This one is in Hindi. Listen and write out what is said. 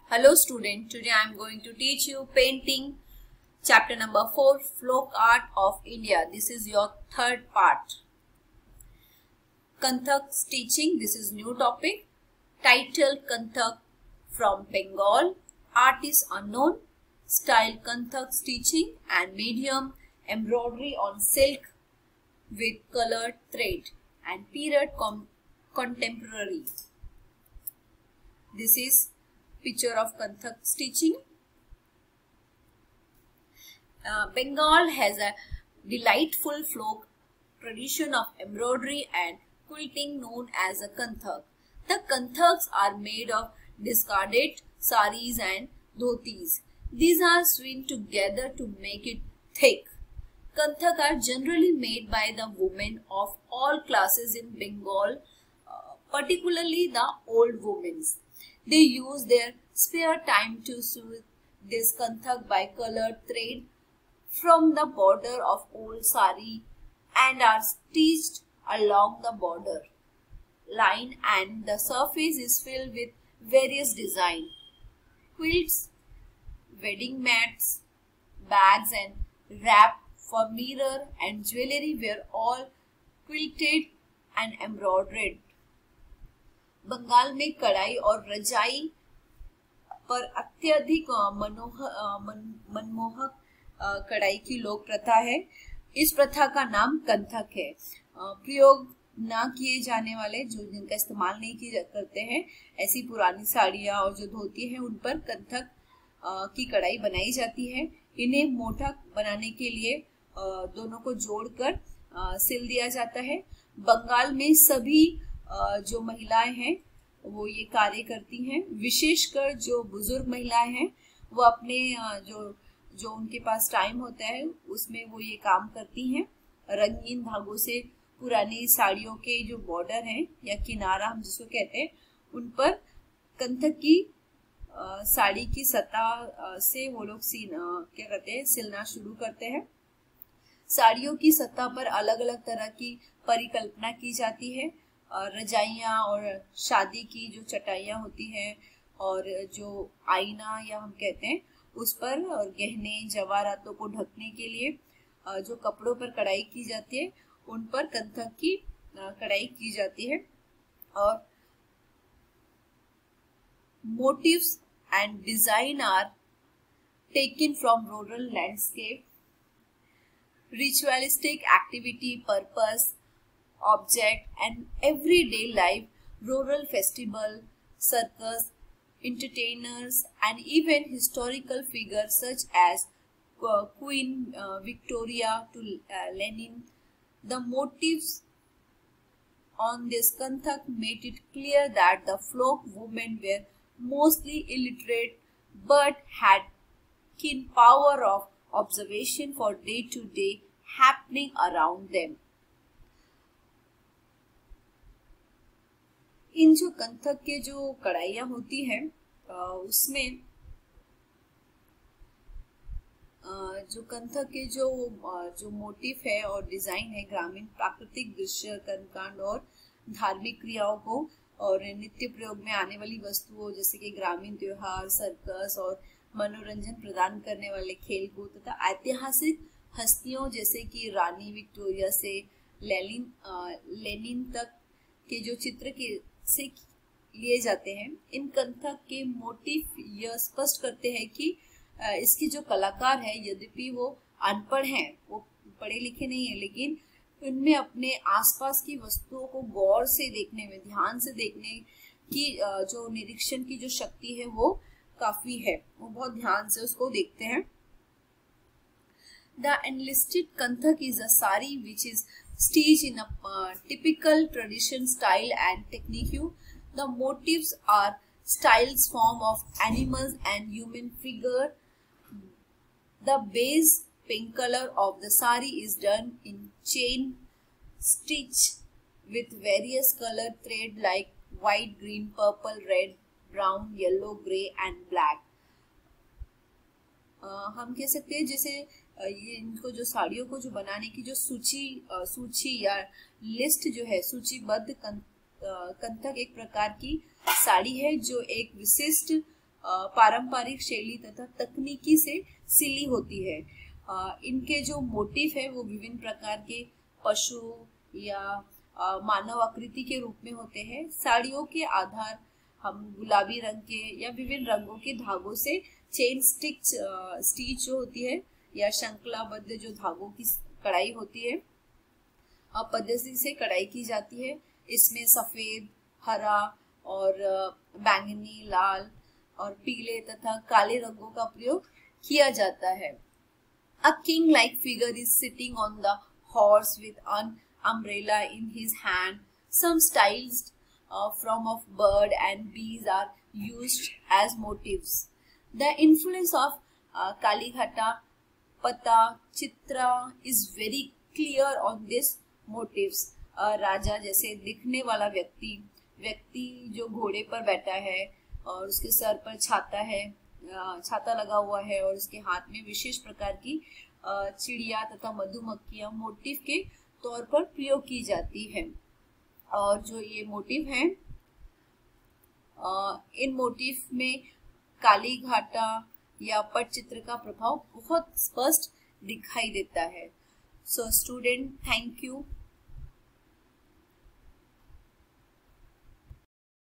Hello student, today I am going to teach you painting chapter number 4 folk art of India. This is your third part. Kanthak stitching, this is new topic. Title Kanthak from Bengal. Artist unknown. Style Kanthak stitching and medium embroidery on silk with colored thread and period contemporary. This is picture of Kanthak stitching. Bengal has a delightful folk tradition of embroidery and quilting known as a Kanthak. The Kanthaks are made of discarded saris and dhotis. These are sewn together to make it thick. Kanthak are generally made by the women of all classes in Bengal, particularly the old women. They use their spare time to sew this Kanthak by colored thread from the border of old sari and are stitched along the border line, and the surface is filled with various designs. Quilts, wedding mats, bags and wrap for mirror and jewelry were all quilted and embroidered. Bengal में कढ़ाई और रजाई पर अत्यधिक मनमोहक कढ़ाई की लोक प्रथा है। इस प्रथा का नाम कंथक है। प्रयोग ना किए जाने वाले, जो जिनका इस्तेमाल नहीं किए करते हैं, ऐसी पुरानी साड़ियाँ और जो धोती हैं उन पर कंथक की कढ़ाई बनाई जाती है। इन्हें मोटा बनाने के लिए दोनों को जोड़कर सिल दिया जाता है। बंगाल में सभी जो महिलाएं हैं वो ये कार्य करती हैं। विशेषकर जो बुजुर्ग महिलाएं हैं वो अपने जो उनके पास टाइम होता है उसमें वो ये काम करती हैं। रंगीन धागों से पुरानी साड़ियों के जो बॉर्डर हैं या किनारा हम जिसको कहते हैं, उन पर कंथक की साड़ी की सतह से वो लोग सिलना शुरू करते हैं। साड़ियों की सतह पर अलग अलग तरह की परिकल्पना की जाती है। रजाइयाँ और शादी की जो चटाइयाँ होती हैं और जो आईना या हम कहते हैं उस पर, और गहने जवाहरातों को ढकने के लिए जो कपड़ों पर कढ़ाई की जाती है उन पर कंथक की कढ़ाई की जाती है। और motives and design are taken from rural landscape, ritualistic activity, purpose, object and everyday life, rural festival, circus, entertainers and even historical figures such as Queen Victoria to Lenin. The motifs on this Kanthak made it clear that the folk women were mostly illiterate but had keen power of observation for day-to-day happening around them. इन जो कंथक के जो कढ़ाइयाँ होती हैं उसमें जो कंथक के जो मोटिव है और डिजाइन है, ग्रामीण प्राकृतिक दृश्य, कर्मकांड और धार्मिक क्रियाओं को और नित्य प्रयोग में आने वाली वस्तुओं जैसे कि ग्रामीण त्योहार, सर्कस और मनोरंजन प्रदान करने वाले खेलकूद तथा ऐतिहासिक हस्तियों जैसे कि रानी विक्टोरिया से लेनिन तक के जो चित्र से लिए जाते हैं। इन कंथक के मोटिव यह स्पष्ट करते हैं कि इसकी जो कलाकार है, यद्यपि वो अनपढ़ हैं, वो पढ़े लिखे नहीं है, लेकिन उनमें अपने आसपास की वस्तुओं को गौर से देखने में, ध्यान से देखने की जो निरीक्षण की जो शक्ति है वो काफी है। वो बहुत ध्यान से उसको देखते हैं। The enlisted Kanthak is a sari which is stitched in a typical tradition style and technique. The motifs are styles form of animals and human figure. The base pink color of the sari is done in chain stitch with various color thread like white, green, purple, red, brown, yellow, grey and black. हम कह सकते हैं जैसे ये इनको जो साड़ियों को जो बनाने की जो सूची या लिस्ट जो है, सूचीबद्ध कंथक एक प्रकार की साड़ी है जो एक विशिष्ट पारंपरिक शैली तथा तकनीकी से सिली होती है। इनके जो मोटिव है वो विभिन्न प्रकार के पशु या मानव आकृति के रूप में होते हैं। साड़ियों के आधार हम गुलाबी रंग के या विभिन्न रंगों के धागों से चेन स्टिच जो होती है या श्रृंखलाबद्ध जो धागों की कढ़ाई होती है पद्धति से कढ़ाई की जाती है। इसमें सफेद, हरा और बैंगनी, लाल और पीले तथा काले रंगों का प्रयोग किया जाता है। A king-like figure is sitting on the horse with an umbrella in his hand. Some styles from of bird and bees are used as motifs. The influence of Kalighata, Pata, Chitra is very clear on these motifs. राजा जैसे दिखने वाला व्यक्ति जो घोड़े पर बैठा है और उसके सर पर छाता लगा हुआ है और उसके हाथ में विशेष प्रकार की चिड़िया तथा मधुमक्खियां मोटिव के तौर पर प्रयोग की जाती है। और जो ये मोटिव हैं इन मोटिव में कालीघाटा या पटचित्र का प्रभाव बहुत स्पष्ट दिखाई देता है। So student, thank you.